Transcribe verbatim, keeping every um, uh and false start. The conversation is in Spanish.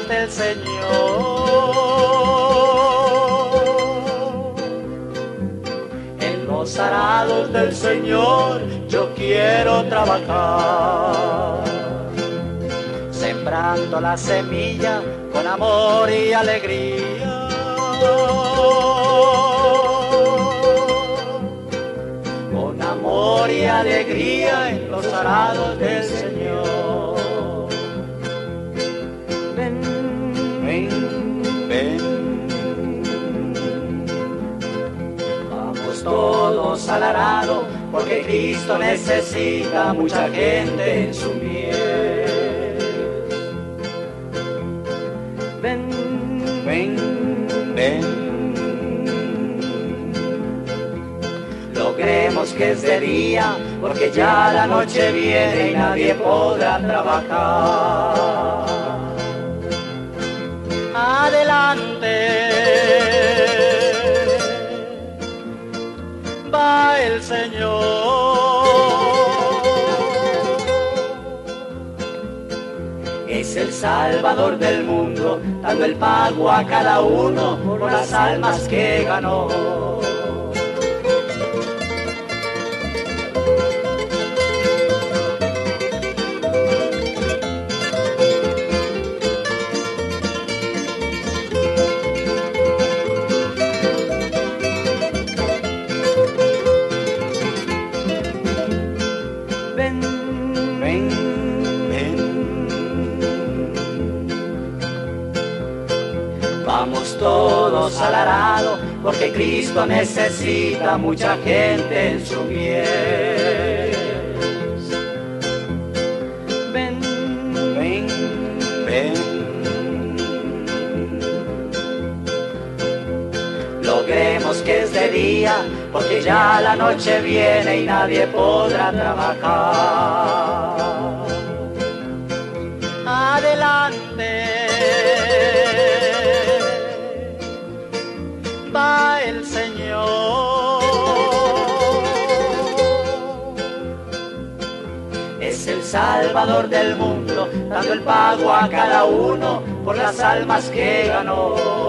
arados del Señor. En los arados del Señor yo quiero trabajar, sembrando la semilla con amor y alegría. Con amor y alegría en los arados del Señor. Ven, ven, ven. Vamos todos al arado, porque Cristo necesita mucha gente en su miel. Ven, ven, ven. Logremos que es de día, porque ya la noche viene y nadie podrá trabajar. Adelante va el Señor. Es el Salvador del mundo, dando el pago a cada uno por las almas que ganó. Ven, ven, ven. Vamos todos al arado, porque Cristo necesita mucha gente en su mies. Ven, ven, ven. Logremos que es de día, porque ya la noche viene y nadie podrá trabajar. Adelante va el Señor. Es el Salvador del mundo, dando el pago a cada uno por las almas que ganó.